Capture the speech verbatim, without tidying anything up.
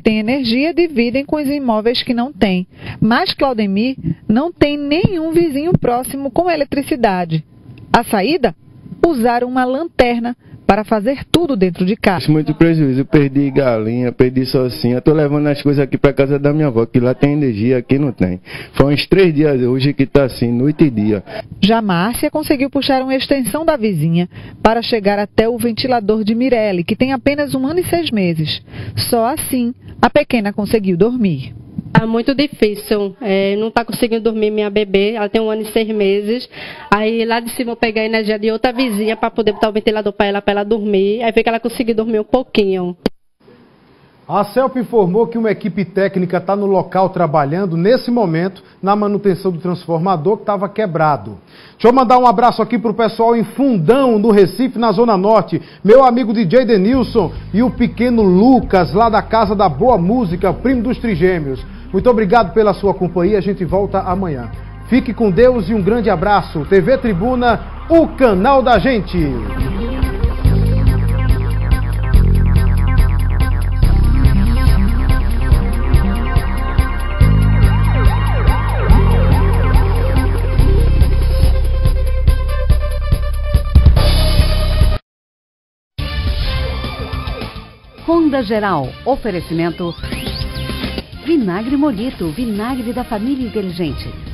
têm energia dividem com os imóveis que não têm. Mas Claudemir não tem nenhum vizinho próximo com eletricidade. A saída? Usar uma lanterna para fazer tudo dentro de casa. Muito prejuízo, eu perdi galinha, perdi sozinha, estou levando as coisas aqui para casa da minha avó, que lá tem energia, aqui não tem. Foi uns três dias hoje que está assim, noite e dia. Já Márcia conseguiu puxar uma extensão da vizinha para chegar até o ventilador de Mirelle, que tem apenas um ano e seis meses. Só assim a pequena conseguiu dormir. É muito difícil, é, não está conseguindo dormir minha bebê, ela tem um ano e seis meses. Aí lá de cima eu peguei a energia de outra vizinha para poder botar o ventilador para ela, para ela dormir. Aí foi que ela conseguiu dormir um pouquinho. A CELP informou que uma equipe técnica está no local trabalhando, nesse momento, na manutenção do transformador que estava quebrado. Deixa eu mandar um abraço aqui para o pessoal em Fundão, no Recife, na Zona Norte. Meu amigo D J Denilson e o pequeno Lucas, lá da Casa da Boa Música, primo dos Trigêmeos. Muito obrigado pela sua companhia, a gente volta amanhã. Fique com Deus e um grande abraço. T V Tribuna, o canal da gente. Ronda Geral, oferecimento Vinagre Molito, vinagre da família inteligente.